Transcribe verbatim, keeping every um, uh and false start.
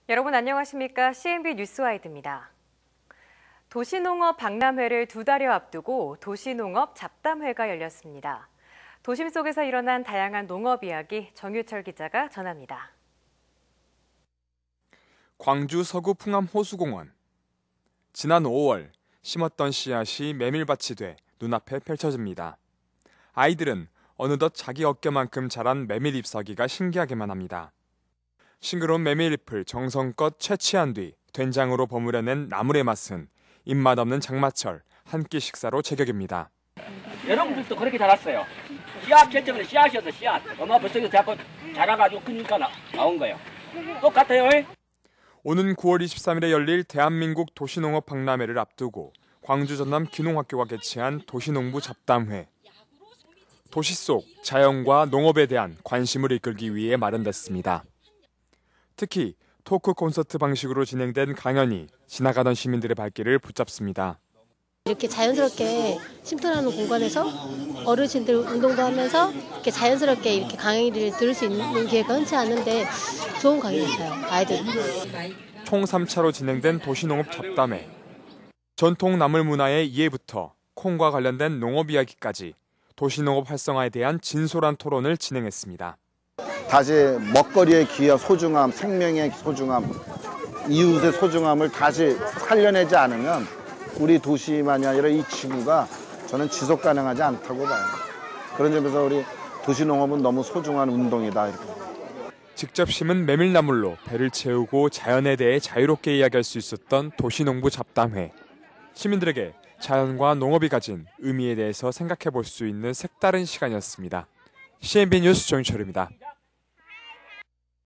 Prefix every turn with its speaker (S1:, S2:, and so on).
S1: 여러분 안녕하십니까? 씨엔비 뉴스와이드입니다. 도시농업 박람회를 두 달여 앞두고 도시농업 잡담회가 열렸습니다. 도심 속에서 일어난 다양한 농업 이야기 정유철 기자가 전합니다.
S2: 광주 서구 풍암 호수공원. 지난 오월 심었던 씨앗이 메밀밭이 돼 눈앞에 펼쳐집니다. 아이들은 어느덧 자기 어깨만큼 자란 메밀 잎사귀가 신기하게만 합니다. 싱그러운 메밀잎을 정성껏 채취한 뒤 된장으로 버무려낸 나물의 맛은 입맛 없는 장마철 한 끼 식사로 제격입니다.
S3: 여러분들도 그렇게 자랐어요. 씨앗 결정은 씨앗이어서 씨앗. 엄마 벌써 자꾸 자라가지고 크니까 나, 나온 거예요. 똑같아요.
S2: 오는 구월 이십삼일에 열릴 대한민국 도시농업 박람회를 앞두고 광주 전남 귀농학교가 개최한 도시농부 잡담회. 도시 속 자연과 농업에 대한 관심을 이끌기 위해 마련됐습니다. 특히 토크 콘서트 방식으로 진행된 강연이 지나가던 시민들의 발길을 붙잡습니다.
S4: 이렇게 자연스럽게 침투하는 공간에서 어르신들 운동도 하면서 이렇게 자연스럽게 이렇게 강의를 들을 수 있는 기회가 흔치 않은데 좋은 강의 같아요. 아이들.
S2: 총 삼 차로 진행된 도시농업 잡담회. 전통 나물 문화의 이해부터 콩과 관련된 농업 이야기까지 도시농업 활성화에 대한 진솔한 토론을 진행했습니다.
S5: 다시 먹거리의 귀와 소중함, 생명의 소중함, 이웃의 소중함을 다시 살려내지 않으면 우리 도시만이 아니라 이 지구가 저는 지속 가능하지 않다고 봐요. 그런 점에서 우리 도시농업은 너무 소중한 운동이다. 이렇게.
S2: 직접 심은 메밀나물로 배를 채우고 자연에 대해 자유롭게 이야기할 수 있었던 도시농부 잡담회. 시민들에게 자연과 농업이 가진 의미에 대해서 생각해 볼 수 있는 색다른 시간이었습니다. 씨엔비 뉴스 정유철입니다.